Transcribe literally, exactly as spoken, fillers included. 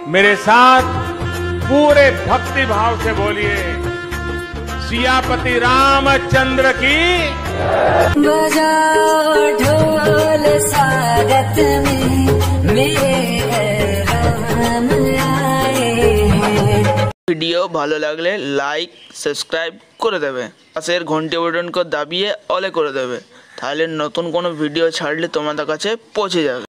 मेरे साथ पूरे भक्ति भाव से बोलिए, सियापति रामचंद्र की। बजाओ ढोल स्वागत में मेरे राम आए हैं। ভিডিও ভালো লাগলে লাইক সাবস্ক্রাইব করে দেবে, পাশের ঘন্টি বাটনকে দাবিয়ে অলে করে দেবে, তাহলে নতুন কোনো ভিডিও ছাড়লে তোমাদের কাছে পৌঁছে যাবে।